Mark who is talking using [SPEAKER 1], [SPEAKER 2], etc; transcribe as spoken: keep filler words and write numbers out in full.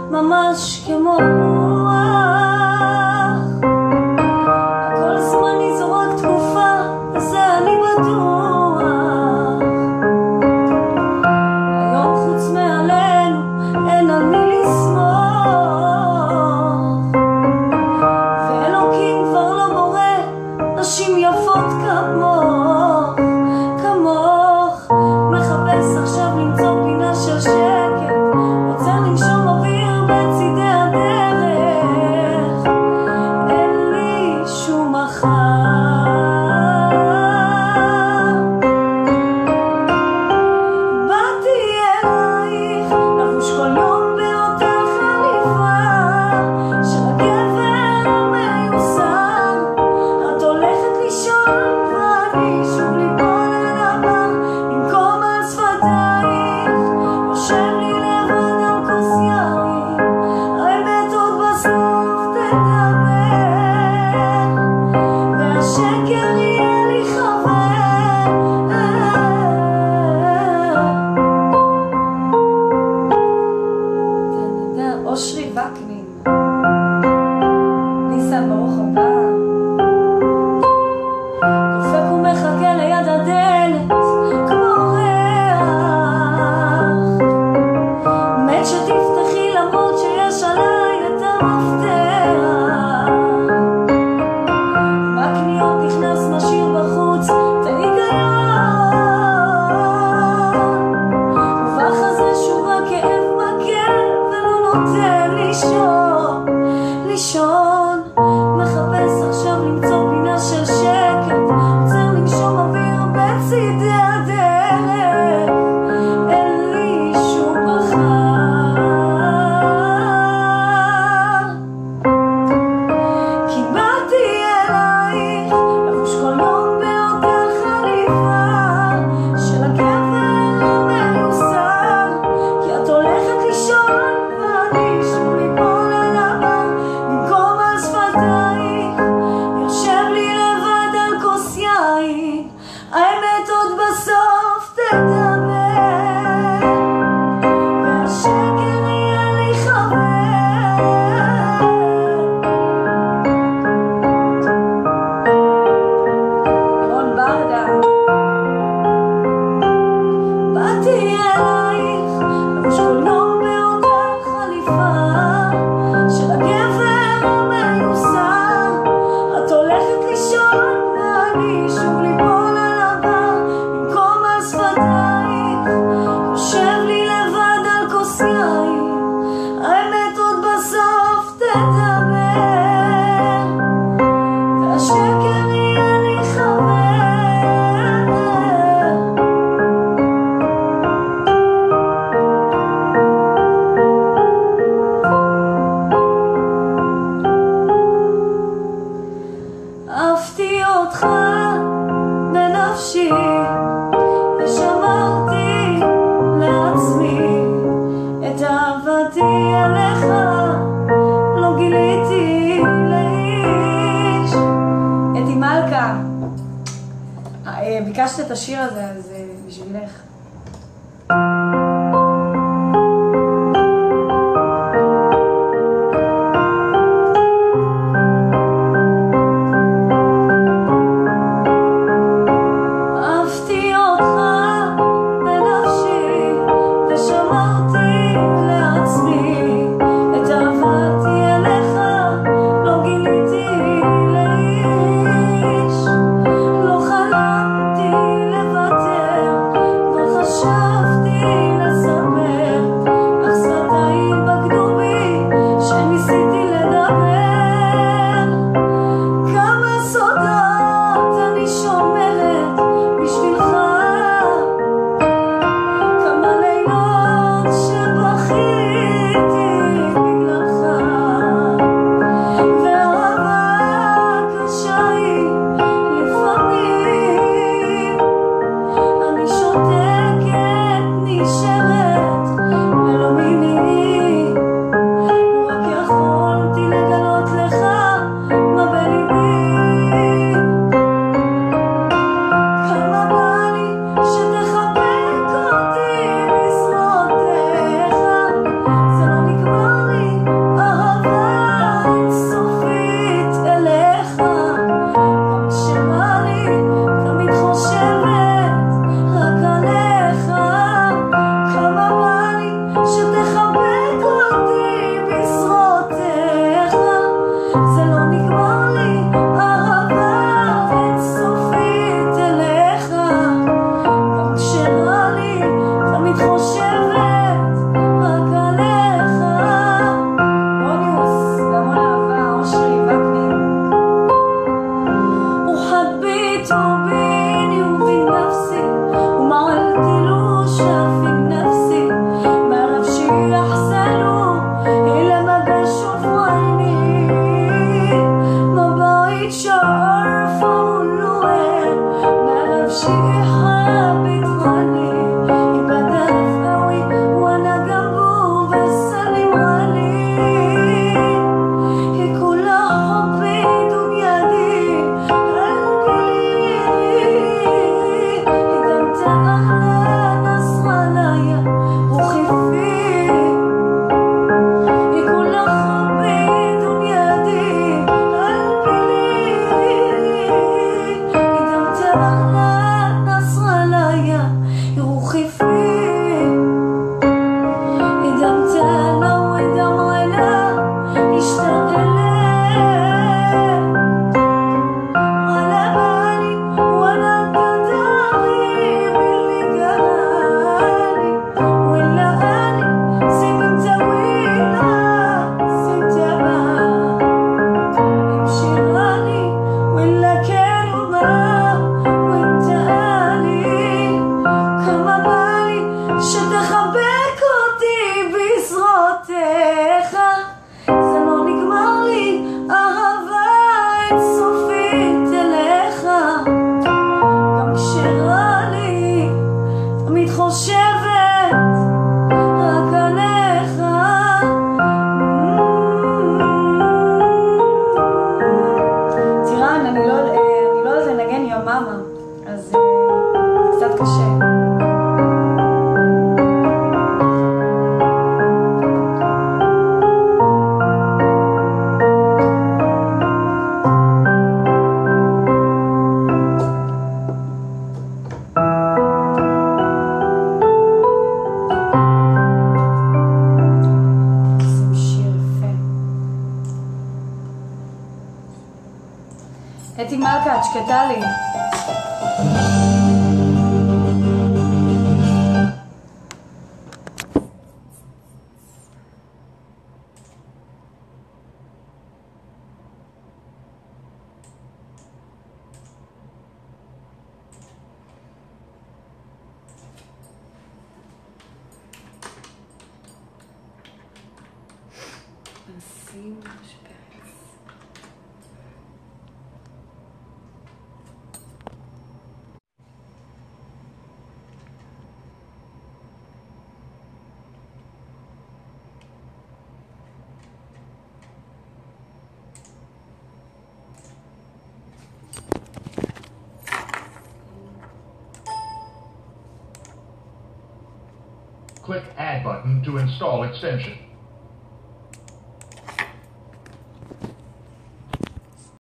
[SPEAKER 1] ממש כמו רוח. הכל זמני זו רק תקופה, וזה אני בטוח. היום חוץ מעלינו אין על מי לסמוך, ואלוקים כבר לא בורא נשים יפות כמוך, כמוך. מחפש עכשיו למצוא פינה של שקט, רוצה לנשום אוויר בצידי הדרך. אין לי שום מחר. באתי אלייך לבוש כל יום באותה חליפה של הגבר המיוסר. את הולכת לישון ואני שוב ליפול על הבר במקום על שפתייך. יושב לי לבד על כוס יין, האמת עוד בסוף תדבר, והשקר יהיה לי חבר. תודה, אושרי וקנין. ניסן, ברוך הבא. דופק ומחכה ליד הדלת כמו ריח, מת שתפתחי למרות שיש עליי את המפתח. בקניות נכנס משאיר בחוץ את ההיגיון, ובחזה שוב הכאב מכה ולא נותן לישון, לישון. מחפש עכשיו למצוא פינה של שקט, עוצר לנשום אוויר בצידי הדרך. אין לי שום מחר. כי באתי אלייך לבוש כל יום באותה חליפה של הגבר המיוסר. כי את הולכת לישון ואני שוב ליפול על הבר במקום על שפתייך. יושב לי לבד על כוס יין, האמת עוד בסוף תדבר, והשקר יהיה לי חבר. רון ברדה. באתי אלייך לבוש כל יום באותה חליפה של הגבר המיוסר. את הולכת לישון ואני שוב ליפול על הבר במקום על שפתייך. יושב לי לבד על כוס יין, האמת עוד בסוף תדבר, והשקר יהיה לי חבר. אהבתי אותך בנפשי ושמרתי לעצמי את אהבתי אליך, לא גיליתי לאיש. אתי מלכה, אה, ביקשת את השיר הזה, אז אה, בשבילך. אהבתי אותך בנפשי ושמרתי לעצמי את אהבתי אליך, לא גיליתי לאיש. לא חלמתי לוותר, כבר אתי מלכה, את שקטה לי. נשים שפרץ.
[SPEAKER 2] Click Add button to install extension.